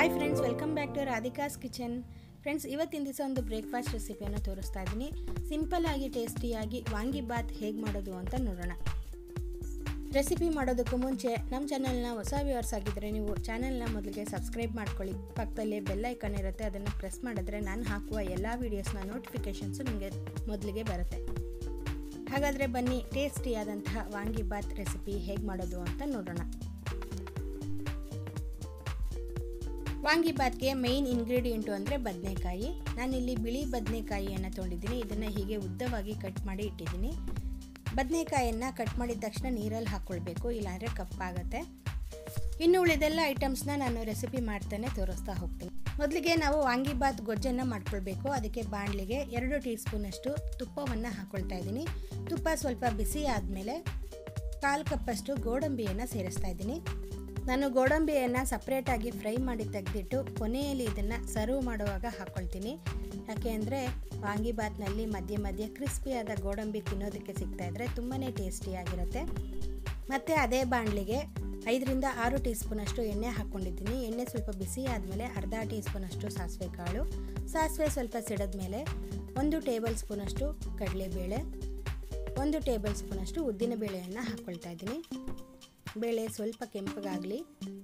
Hi friends, welcome back to Radhika's kitchen. Friends, ಇವತ್ತಿನ ದಿವಸ ಒಂದು ಬ್ರೇಕ್ಫಾಸ್ಟ್ ರೆಸಿಪಿಯನ್ನು ತೋರಿಸ್ತಾ ಇದ್ದೀನಿ. ಸಿಂಪಲ್ ಆಗಿ ಟೇಸ್ಟಿಯಾಗಿ ವಾಂಗಿಬಾತ್ ಹೇಗೆ ಮಾಡೋದು ಅಂತ ನೋಡೋಣ. ರೆಸಿಪಿ ಮಾಡೋದಕ್ಕೂ ಮುಂಚೆ ನಮ್ಮ ಚಾನಲ್ನ ಹೊಸ ವ್ಯೂವರ್ಸ್ ಆಗಿದ್ದರೆ ನೀವು ಚಾನಲ್ನ ಮೊದಲಿಗೆ ಸಬ್ಸ್ಕ್ರೈಬ್ ಮಾಡ್ಕೊಳ್ಳಿ. ಪಕ್ಕದಲ್ಲಿ ಬೆಲ್ ಐಕಾನ್ ಇರುತ್ತೆ, ಅದನ್ನು ಪ್ರೆಸ್ ಮಾಡಿದ್ರೆ ನಾನು ಹಾಕುವ ಎಲ್ಲ ವೀಡಿಯೋಸ್ನ ನೋಟಿಫಿಕೇಷನ್ಸು ನಿಮಗೆ ಮೊದಲಿಗೆ ಬರುತ್ತೆ. ಹಾಗಾದರೆ ಬನ್ನಿ, ಟೇಸ್ಟಿಯಾದಂತಹ ವಾಂಗಿಬಾತ್ ರೆಸಿಪಿ ಹೇಗೆ ಮಾಡೋದು ಅಂತ ನೋಡೋಣ. ವಾಂಗಿಬಾತ್ಗೆ ಮೇಯ್ನ್ ಇಂಗ್ರೀಡಿಯೆಂಟು ಅಂದರೆ ಬದನೆಕಾಯಿ. ನಾನಿಲ್ಲಿ ಬಿಳಿ ಬದನೆಕಾಯಿಯನ್ನು ತೊಗೊಂಡಿದ್ದೀನಿ. ಇದನ್ನು ಹೀಗೆ ಉದ್ದವಾಗಿ ಕಟ್ ಮಾಡಿ ಇಟ್ಟಿದ್ದೀನಿ. ಬದನೆಕಾಯಿಯನ್ನು ಕಟ್ ಮಾಡಿದ ತಕ್ಷಣ ನೀರಲ್ಲಿ ಹಾಕ್ಕೊಳ್ಬೇಕು, ಇಲ್ಲಾಂದರೆ ಕಪ್ಪಾಗುತ್ತೆ. ಇನ್ನು ಉಳಿದೆಲ್ಲ ಐಟಮ್ಸ್ನ ನಾನು ರೆಸಿಪಿ ಮಾಡ್ತಾನೆ ತೋರಿಸ್ತಾ ಹೋಗ್ತೀನಿ. ಮೊದಲಿಗೆ ನಾವು ವಾಂಗಿಬಾತ್ ಗೊಜ್ಜನ್ನು ಮಾಡ್ಕೊಳ್ಬೇಕು. ಅದಕ್ಕೆ ಬಾಣಲಿಗೆ 2 ಟೀ ಸ್ಪೂನಷ್ಟು ತುಪ್ಪವನ್ನು ಹಾಕ್ಕೊಳ್ತಾ ಇದ್ದೀನಿ. ತುಪ್ಪ ಸ್ವಲ್ಪ ಬಿಸಿ ಆದಮೇಲೆ 1/4 ಕಪ್ಪಷ್ಟು ಗೋಡಂಬಿಯನ್ನು ಸೇರಿಸ್ತಾ ಇದ್ದೀನಿ. ನಾನು ಗೋಡಂಬಿಯನ್ನು ಸಪ್ರೇಟಾಗಿ ಫ್ರೈ ಮಾಡಿ ತೆಗೆದಿಟ್ಟು ಕೊನೆಯಲ್ಲಿ ಇದನ್ನು ಸರ್ವ್ ಮಾಡುವಾಗ ಹಾಕ್ಕೊಳ್ತೀನಿ. ಯಾಕೆ ಅಂದರೆ ವಾಂಗಿಬಾತ್ನಲ್ಲಿ ಮಧ್ಯೆ ಮಧ್ಯೆ ಕ್ರಿಸ್ಪಿಯಾದ ಗೋಡಂಬಿ ತಿನ್ನೋದಕ್ಕೆ ಸಿಗ್ತಾಯಿದ್ರೆ ತುಂಬಾ ಟೇಸ್ಟಿಯಾಗಿರುತ್ತೆ. ಮತ್ತು ಅದೇ ಬಾಣಲಿಗೆ 5ರಿಂದ 6 ಟೀ ಸ್ಪೂನಷ್ಟು ಎಣ್ಣೆ ಹಾಕ್ಕೊಂಡಿದ್ದೀನಿ. ಎಣ್ಣೆ ಸ್ವಲ್ಪ ಬಿಸಿ ಆದಮೇಲೆ ಅರ್ಧ ಟೀ ಸ್ಪೂನಷ್ಟು ಸಾಸಿವೆ ಕಾಳು, ಸಾಸಿವೆ ಸ್ವಲ್ಪ ಸಿಡಿದ ಮೇಲೆ 1 ಟೇಬಲ್ ಸ್ಪೂನಷ್ಟು ಕಡಲೆಬೇಳೆ, 1 ಟೇಬಲ್ ಸ್ಪೂನಷ್ಟು ಉದ್ದಿನಬೇಳೆಯನ್ನು ಹಾಕ್ಕೊಳ್ತಾ ಇದ್ದೀನಿ. ಬೇಳೆ ಸ್ವಲ್ಪ ಕೆಂಪಗಾಗಲಿ.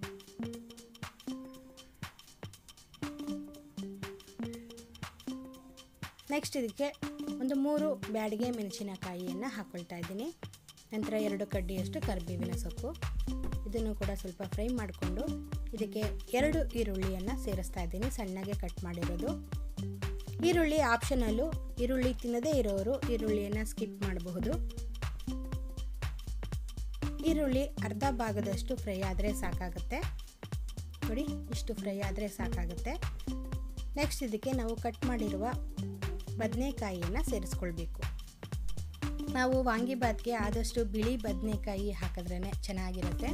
ನೆಕ್ಸ್ಟ್ ಇದಕ್ಕೆ ಒಂದು 3 ಬ್ಯಾಡಿಗೆ ಮೆಣಸಿನಕಾಯಿಯನ್ನು ಹಾಕ್ಕೊಳ್ತಾ ಇದ್ದೀನಿ. ನಂತರ 2 ಕಡ್ಡಿಯಷ್ಟು ಕರಿಬೇವಿನ ಸೊಪ್ಪು. ಇದನ್ನು ಕೂಡ ಸ್ವಲ್ಪ ಫ್ರೈ ಮಾಡಿಕೊಂಡು ಇದಕ್ಕೆ 2 ಈರುಳ್ಳಿಯನ್ನು ಸೇರಿಸ್ತಾ ಇದ್ದೀನಿ, ಸಣ್ಣಗೆ ಕಟ್ ಮಾಡಿರೋದು. ಈರುಳ್ಳಿ ಆಪ್ಷನಲ್ಲು. ಈರುಳ್ಳಿ ತಿನ್ನದೇ ಇರೋರು ಈರುಳ್ಳಿಯನ್ನು ಸ್ಕಿಪ್ ಮಾಡಬಹುದು. ಈರುಳ್ಳಿ ಅರ್ಧ ಭಾಗದಷ್ಟು ಫ್ರೈ ಆದರೆ ಸಾಕಾಗುತ್ತೆ. ನೋಡಿ, ಇಷ್ಟು ಫ್ರೈ ಆದರೆ ಸಾಕಾಗುತ್ತೆ. ನೆಕ್ಸ್ಟ್ ಇದಕ್ಕೆ ನಾವು ಕಟ್ ಮಾಡಿರುವ ಬದನೆಕಾಯಿಯನ್ನು ಸೇರಿಸ್ಕೊಳ್ಬೇಕು. ನಾವು ವಾಂಗಿಬಾತ್ಗೆ ಆದಷ್ಟು ಬಿಳಿ ಬದನೆಕಾಯಿ ಹಾಕಿದ್ರೇ ಚೆನ್ನಾಗಿರುತ್ತೆ.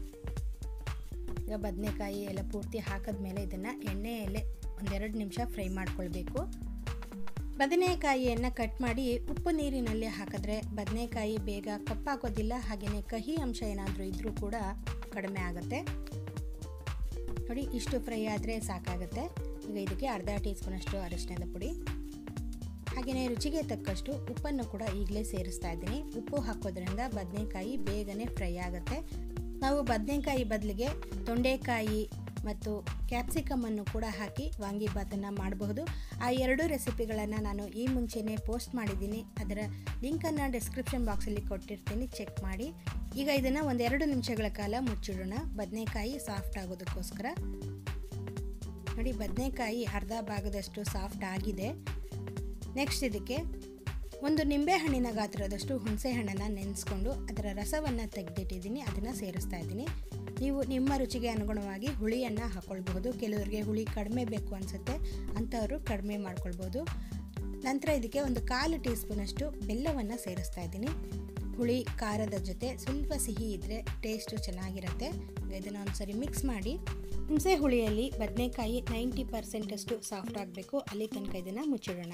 ಈಗ ಬದನೆಕಾಯಿ ಎಲ್ಲ ಪೂರ್ತಿ ಹಾಕಿದ್ಮೇಲೆ ಇದನ್ನು ಎಣ್ಣೆಯಲ್ಲೇ 1-2 ನಿಮಿಷ ಫ್ರೈ ಮಾಡ್ಕೊಳ್ಬೇಕು. ಬದನೆಕಾಯಿಯನ್ನು ಕಟ್ ಮಾಡಿ ಉಪ್ಪು ನೀರಿನಲ್ಲಿ ಹಾಕಿದ್ರೆ ಬದನೆಕಾಯಿ ಬೇಗ ಕಪ್ಪಾಗೋದಿಲ್ಲ. ಹಾಗೆಯೇ ಕಹಿ ಅಂಶ ಏನಾದರೂ ಇದ್ದರೂ ಕೂಡ ಕಡಿಮೆ ಆಗುತ್ತೆ. ನೋಡಿ, ಇಷ್ಟು ಫ್ರೈ ಆದರೆ ಸಾಕಾಗುತ್ತೆ. ಈಗ ಇದಕ್ಕೆ ಅರ್ಧ ಟೀ ಸ್ಪೂನಷ್ಟು ಅರಿಶಿಣದ ಪುಡಿ, ಹಾಗೆಯೇ ರುಚಿಗೆ ತಕ್ಕಷ್ಟು ಉಪ್ಪನ್ನು ಕೂಡ ಈಗಲೇ ಸೇರಿಸ್ತಾ ಇದ್ದೀನಿ. ಉಪ್ಪು ಹಾಕೋದ್ರಿಂದ ಬದನೆಕಾಯಿ ಬೇಗನೆ ಫ್ರೈ ಆಗುತ್ತೆ. ನಾವು ಬದನೆಕಾಯಿ ಬದಲಿಗೆ ತೊಂಡೆಕಾಯಿ ಮತ್ತು ಕ್ಯಾಪ್ಸಿಕಮ್ ಅನ್ನು ಕೂಡ ಹಾಕಿ ವಾಂಗಿಬಾತನ್ನು ಮಾಡಬಹುದು. ಆ 2 ರೆಸಿಪಿಗಳನ್ನು ನಾನು ಈ ಮುಂಚೆನೇ ಪೋಸ್ಟ್ ಮಾಡಿದ್ದೀನಿ. ಅದರ ಲಿಂಕನ್ನು ಡಿಸ್ಕ್ರಿಪ್ಷನ್ ಬಾಕ್ಸಲ್ಲಿ ಕೊಟ್ಟಿರ್ತೀನಿ, ಚೆಕ್ ಮಾಡಿ. ಈಗ ಇದನ್ನು 1-2 ನಿಮಿಷಗಳ ಕಾಲ ಮುಚ್ಚಿಡೋಣ, ಬದನೆಕಾಯಿ ಸಾಫ್ಟ್ ಆಗೋದಕ್ಕೋಸ್ಕರ. ನೋಡಿ, ಬದನೆಕಾಯಿ ಅರ್ಧ ಭಾಗದಷ್ಟು ಸಾಫ್ಟ್ ಆಗಿದೆ. ನೆಕ್ಸ್ಟ್ ಇದಕ್ಕೆ 1 ನಿಂಬೆಹಣ್ಣಿನ ಗಾತ್ರದಷ್ಟು ಹುಣಸೆ ಹಣ್ಣನ್ನು ನೆನೆಸ್ಕೊಂಡು ಅದರ ರಸವನ್ನು ತೆಗೆದಿಟ್ಟಿದ್ದೀನಿ, ಅದನ್ನು ಸೇರಿಸ್ತಾ ಇದ್ದೀನಿ. ನೀವು ನಿಮ್ಮ ರುಚಿಗೆ ಅನುಗುಣವಾಗಿ ಹುಳಿಯನ್ನು ಹಾಕ್ಕೊಳ್ಬಹುದು. ಕೆಲವರಿಗೆ ಹುಳಿ ಕಡಿಮೆ ಬೇಕು ಅನಿಸುತ್ತೆ, ಅಂಥವರು ಕಡಿಮೆ ಮಾಡ್ಕೊಳ್ಬೋದು. ನಂತರ ಇದಕ್ಕೆ 1/4 ಟೀ ಸ್ಪೂನಷ್ಟು ಬೆಲ್ಲವನ್ನು ಸೇರಿಸ್ತಾ ಇದ್ದೀನಿ. ಹುಳಿ ಖಾರದ ಜೊತೆ ಸ್ವಲ್ಪ ಸಿಹಿ ಇದ್ದರೆ ಟೇಸ್ಟು ಚೆನ್ನಾಗಿರುತ್ತೆ. ಇದನ್ನು ಒಂದ್ಸರಿ ಮಿಕ್ಸ್ ಮಾಡಿ. ಹುಣಸೆ ಹುಳಿಯಲ್ಲಿ ಬದನೆಕಾಯಿ 90% ಸಾಫ್ಟ್ ಆಗಬೇಕು, ಅಲ್ಲಿ ತನಕ ಇದನ್ನು ಮುಚ್ಚಿಡೋಣ.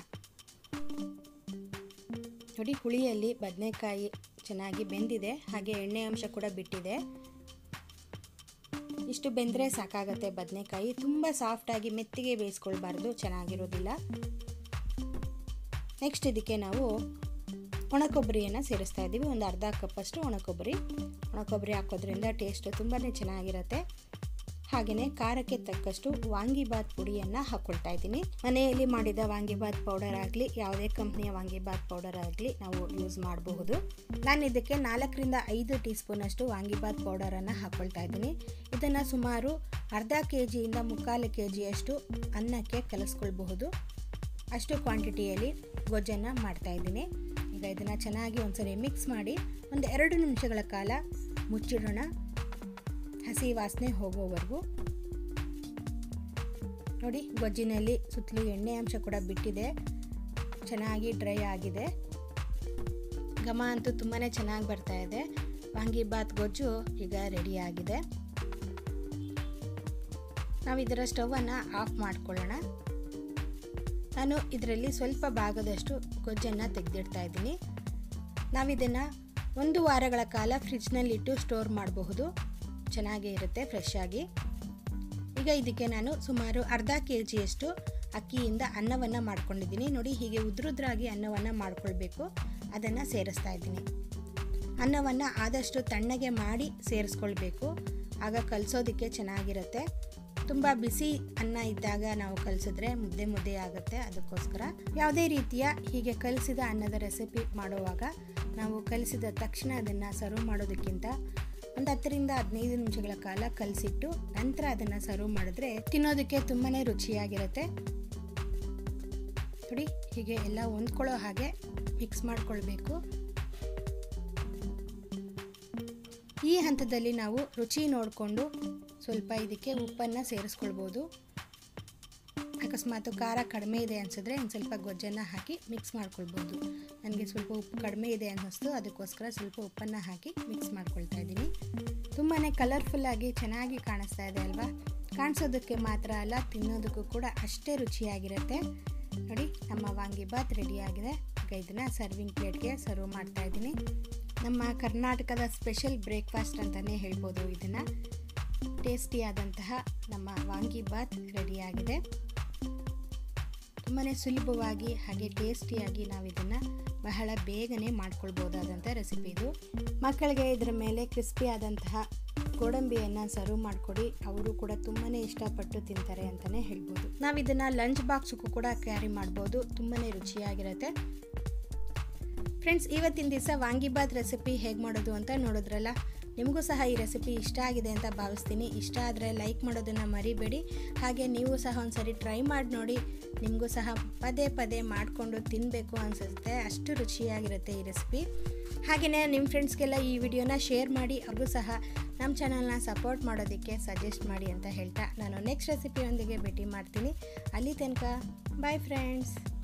ನೋಡಿ, ಹುಳಿಯಲ್ಲಿ ಬದನೆಕಾಯಿ ಚೆನ್ನಾಗಿ ಬೆಂದಿದೆ, ಹಾಗೆ ಎಣ್ಣೆ ಅಂಶ ಕೂಡ ಬಿಟ್ಟಿದೆ. ಇಷ್ಟು ಬೆಂದರೆ ಸಾಕಾಗುತ್ತೆ. ಬದನೆಕಾಯಿ ತುಂಬ ಸಾಫ್ಟಾಗಿ ಮೆತ್ತಿಗೆ ಬೇಯಿಸ್ಕೊಳ್ಬಾರ್ದು, ಚೆನ್ನಾಗಿರೋದಿಲ್ಲ. ನೆಕ್ಸ್ಟ್ ಇದಕ್ಕೆ ನಾವು ಒಣಕೊಬ್ಬರಿಯನ್ನು ಸೇರಿಸ್ತಾ ಇದ್ದೀವಿ. 1 ಅರ್ಧ ಕಪ್ಪಷ್ಟು ಒಣಕೊಬ್ಬರಿ ಹಾಕೋದ್ರಿಂದ ಟೇಸ್ಟ್ ತುಂಬಾ ಚೆನ್ನಾಗಿರುತ್ತೆ. ಹಾಗೆಯೇ ಖಾರಕ್ಕೆ ತಕ್ಕಷ್ಟು ವಾಂಗಿಬಾತ್ ಪುಡಿಯನ್ನು ಹಾಕ್ಕೊಳ್ತಾ ಇದ್ದೀನಿ. ಮನೆಯಲ್ಲಿ ಮಾಡಿದ ವಾಂಗಿಬಾತ್ ಪೌಡರ್ ಆಗಲಿ, ಯಾವುದೇ ಕಂಪ್ನಿಯ ವಾಂಗಿಬಾತ್ ಪೌಡರ್ ಆಗಲಿ ನಾವು ಯೂಸ್ ಮಾಡಬಹುದು. ನಾನು ಇದಕ್ಕೆ 4ರಿಂದ 5 ಟೀ ಸ್ಪೂನಷ್ಟು ವಾಂಗಿಬಾತ್ ಪೌಡರನ್ನು ಹಾಕ್ಕೊಳ್ತಾ ಇದ್ದೀನಿ. ಇದನ್ನು ಸುಮಾರು ಅರ್ಧ ಕೆಜಿಯಿಂದ 3/4 ಕೆಜಿಯಷ್ಟು ಅನ್ನಕ್ಕೆ ಕಲಿಸ್ಕೊಳ್ಬಹುದು. ಅಷ್ಟು ಕ್ವಾಂಟಿಟಿಯಲ್ಲಿ ಗೊಜ್ಜನ್ನು ಮಾಡ್ತಾಯಿದ್ದೀನಿ. ಈಗ ಇದನ್ನು ಚೆನ್ನಾಗಿ ಒಂದ್ಸರಿ ಮಿಕ್ಸ್ ಮಾಡಿ 1-2 ನಿಮಿಷಗಳ ಕಾಲ ಮುಚ್ಚಿಡೋಣ, ಹಸಿ ವಾಸನೆ ಹೋಗೋವರೆಗೂ. ನೋಡಿ, ಗೊಜ್ಜಿನಲ್ಲಿ ಸುತ್ತಲೂ ಎಣ್ಣೆ ಅಂಶ ಕೂಡ ಬಿಟ್ಟಿದೆ, ಚೆನ್ನಾಗಿ ಡ್ರೈ ಆಗಿದೆ. ಘಮ ಅಂತೂ ತುಂಬಾ ಚೆನ್ನಾಗಿ ಬರ್ತಾ ಇದೆ. ವಾಂಗಿಬಾತ್ ಗೊಜ್ಜು ಈಗ ರೆಡಿಯಾಗಿದೆ. ನಾವು ಇದರ ಸ್ಟವನ್ನು ಆಫ್ ಮಾಡ್ಕೊಳ್ಳೋಣ. ನಾನು ಇದರಲ್ಲಿ ಸ್ವಲ್ಪ ಭಾಗದಷ್ಟು ಗೊಜ್ಜನ್ನು ತೆಗೆದಿಡ್ತಾ ಇದ್ದೀನಿ. ನಾವಿದನ್ನು 1 ವಾರಗಳ ಕಾಲ ಫ್ರಿಜ್ನಲ್ಲಿಟ್ಟು ಸ್ಟೋರ್ ಮಾಡಬಹುದು, ಚೆನ್ನಾಗೇ ಇರುತ್ತೆ ಫ್ರೆಶ್ ಆಗಿ. ಈಗ ಈಗ ಇದಕ್ಕೆ ನಾನು ಸುಮಾರು ಅರ್ಧ kg ಅಕ್ಕಿಯಿಂದ ಅನ್ನವನ್ನು ಮಾಡ್ಕೊಂಡಿದ್ದೀನಿ. ನೋಡಿ ಹೀಗೆ ಉದ್ರುದ್ರಾಗಿ ಅನ್ನವನ್ನು ಮಾಡ್ಕೊಳ್ಬೇಕು. ಅದನ್ನು ಸೇರಿಸ್ತಾ ಇದ್ದೀನಿ. ಅನ್ನವನ್ನು ಆದಷ್ಟು ತಣ್ಣಗೆ ಮಾಡಿ ಸೇರಿಸ್ಕೊಳ್ಬೇಕು. ಆಗ ಕಲಿಸೋದಕ್ಕೆ ಚೆನ್ನಾಗಿರುತ್ತೆ. ತುಂಬ ಬಿಸಿ ಅನ್ನ ಇದ್ದಾಗ ನಾವು ಕಲಿಸಿದ್ರೆ ಮುದ್ದೆ ಆಗುತ್ತೆ. ಅದಕ್ಕೋಸ್ಕರ ಯಾವುದೇ ರೀತಿಯ ಹೀಗೆ ಕಲಿಸಿದ ಅನ್ನದ ರೆಸಿಪಿ ಮಾಡುವಾಗ ನಾವು ಕಲಿಸಿದ ತಕ್ಷಣ ಅದನ್ನು ಸರ್ವ್ ಮಾಡೋದಕ್ಕಿಂತ ಒಂದು 10 ರಿಂದ 15 ನಿಮಿಷಗಳ ಕಾಲ ಕಲಸಿಟ್ಟು ನಂತರ ಅದನ್ನು ಸರ್ವ್ ಮಾಡಿದ್ರೆ ತಿನ್ನೋದಕ್ಕೆ ತುಂಬಾ ರುಚಿಯಾಗಿರುತ್ತೆ. ನೋಡಿ ಹೀಗೆ ಎಲ್ಲ ಹೊಂದ್ಕೊಳ್ಳೋ ಹಾಗೆ ಮಿಕ್ಸ್ ಮಾಡ್ಕೊಳ್ಬೇಕು. ಈ ಹಂತದಲ್ಲಿ ನಾವು ರುಚಿ ನೋಡಿಕೊಂಡು ಸ್ವಲ್ಪ ಇದಕ್ಕೆ ಉಪ್ಪನ್ನು ಸೇರಿಸ್ಕೊಳ್ಬೋದು. ಅಕಸ್ಮಾತ್ ಖಾರ ಕಡಿಮೆ ಇದೆ ಅನಿಸಿದ್ರೆ ಒಂದು ಸ್ವಲ್ಪ ಗೊಜ್ಜನ್ನು ಹಾಕಿ ಮಿಕ್ಸ್ ಮಾಡ್ಕೊಳ್ಬೋದು. ನನಗೆ ಸ್ವಲ್ಪ ಉಪ್ಪು ಕಡಿಮೆ ಇದೆ ಅನ್ನಿಸ್ತು, ಅದಕ್ಕೋಸ್ಕರ ಸ್ವಲ್ಪ ಉಪ್ಪನ್ನು ಹಾಕಿ ಮಿಕ್ಸ್ ಮಾಡ್ಕೊಳ್ತಾ ಇದ್ದೀನಿ. ತುಂಬಾ ಕಲರ್ಫುಲ್ಲಾಗಿ ಚೆನ್ನಾಗಿ ಕಾಣಿಸ್ತಾ ಇದೆ ಅಲ್ವಾ? ಕಾಣಿಸೋದಕ್ಕೆ ಮಾತ್ರ ಅಲ್ಲ, ತಿನ್ನೋದಕ್ಕೂ ಕೂಡ ಅಷ್ಟೇ ರುಚಿಯಾಗಿರುತ್ತೆ. ನೋಡಿ ನಮ್ಮ ವಾಂಗಿಬಾತ್ ರೆಡಿಯಾಗಿದೆ. ಈಗ ಇದನ್ನು ಸರ್ವಿಂಗ್ ಪ್ಲೇಟ್ಗೆ ಸರ್ವ್ ಮಾಡ್ತಾ ಇದ್ದೀನಿ. ನಮ್ಮ ಕರ್ನಾಟಕದ ಸ್ಪೆಷಲ್ ಬ್ರೇಕ್ಫಾಸ್ಟ್ ಅಂತಲೇ ಹೇಳ್ಬೋದು. ಇದನ್ನು ಟೇಸ್ಟಿಯಾದಂತಹ ನಮ್ಮ ವಾಂಗಿಬಾತ್ ರೆಡಿಯಾಗಿದೆ. ತುಂಬಾ ಸುಲಭವಾಗಿ ಹಾಗೆ ಟೇಸ್ಟಿಯಾಗಿ ನಾವು ಇದನ್ನು ಬಹಳ ಬೇಗನೆ ಮಾಡ್ಕೊಳ್ಬೋದಾದಂಥ ರೆಸಿಪಿ ಇದು. ಮಕ್ಕಳಿಗೆ ಇದರ ಮೇಲೆ ಕ್ರಿಸ್ಪಿ ಆದಂತಹ ಗೋಡಂಬಿಯನ್ನು ಸರ್ವ್ ಮಾಡಿಕೊಡಿ, ಅವರು ಕೂಡ ತುಂಬಾ ಇಷ್ಟಪಟ್ಟು ತಿಂತಾರೆ ಅಂತಲೇ ಹೇಳ್ಬೋದು. ನಾವು ಇದನ್ನು ಲಂಚ್ ಬಾಕ್ಸ್ಗೂ ಕೂಡ ಕ್ಯಾರಿ ಮಾಡ್ಬೋದು. ತುಂಬಾ ರುಚಿಯಾಗಿರುತ್ತೆ. ಫ್ರೆಂಡ್ಸ್, ಇವತ್ತಿನ ದಿವಸ ವಾಂಗಿಬಾತ್ ರೆಸಿಪಿ ಹೇಗೆ ಮಾಡೋದು ಅಂತ ನೋಡಿದ್ರಲ್ಲ. ನಿಮಗೂ ಸಹ ಈ ರೆಸಿಪಿ ಇಷ್ಟ ಆಗಿದೆ ಅಂತ ಭಾವಿಸ್ತೀನಿ. ಇಷ್ಟ ಆದರೆ ಲೈಕ್ ಮಾಡೋದನ್ನು ಮರಿಬೇಡಿ. ಹಾಗೆ ನೀವು ಸಹ ಒಂದ್ಸರಿ ಟ್ರೈ ಮಾಡಿ ನೋಡಿ. ನಿಮಗೂ ಸಹ ಪದೇ ಮಾಡಿಕೊಂಡು ತಿನ್ನಬೇಕು ಅನಿಸುತ್ತೆ. ಅಷ್ಟು ರುಚಿಯಾಗಿರುತ್ತೆ ಈ ರೆಸಿಪಿ. ಹಾಗೆಯೇ ನಿಮ್ಮ ಫ್ರೆಂಡ್ಸ್ಗೆಲ್ಲ ಈ ವಿಡಿಯೋನ ಶೇರ್ ಮಾಡಿ, ಅವ್ರಿಗೂ ಸಹ ನಮ್ಮ ಚಾನಲ್ನ ಸಪೋರ್ಟ್ ಮಾಡೋದಕ್ಕೆ ಸಜೆಸ್ಟ್ ಮಾಡಿ ಅಂತ ಹೇಳ್ತಾ ನಾನು ನೆಕ್ಸ್ಟ್ ರೆಸಿಪಿಯೊಂದಿಗೆ ಭೇಟಿ ಮಾಡ್ತೀನಿ. ಅಲ್ಲಿ ತನಕ ಬಾಯ್ ಫ್ರೆಂಡ್ಸ್.